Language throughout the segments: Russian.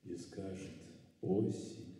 И скажет осень: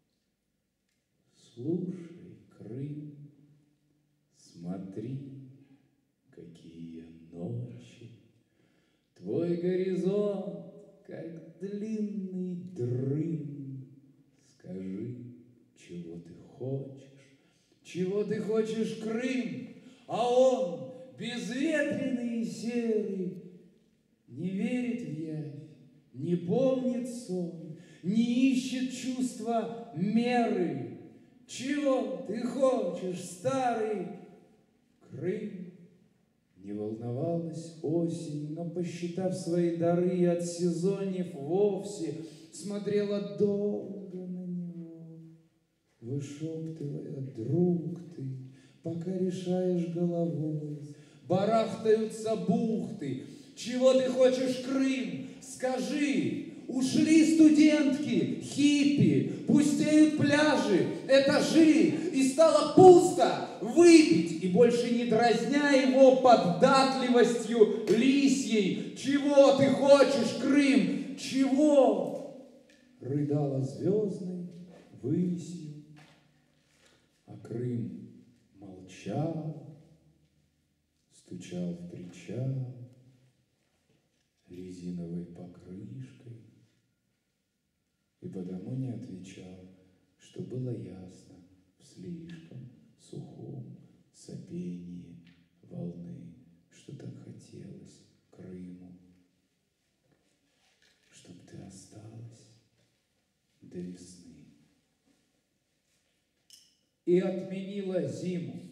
слушай, Крым, смотри, какие ночи, твой горизонт, как длинный дрын. Скажи, чего ты хочешь? Чего ты хочешь, Крым? А он, безветренный и серый, не верит в явь, не помнит сон, не ищет чувства меры. Чего ты хочешь, старый Крым? Не волновалась осень, но, посчитав свои дары, от сезоньев вовсе смотрела долго на него, вышептывая: друг ты, пока решаешь головой. Барахтаются бухты. Чего ты хочешь, Крым? Скажи. Ушли студентки, хиппи, пустеют пляжи, этажи, и стало пусто выпить, и больше не дразня его податливостью лисьей. Чего ты хочешь, Крым? Чего? Рыдала звездной высью, а Крым молчал, стучал в причал резиновой покрышкой и потому не отвечал, что было ясно в слишком сухом сопении волны, что так хотелось Крыму, чтоб ты осталась до весны и отменила зиму.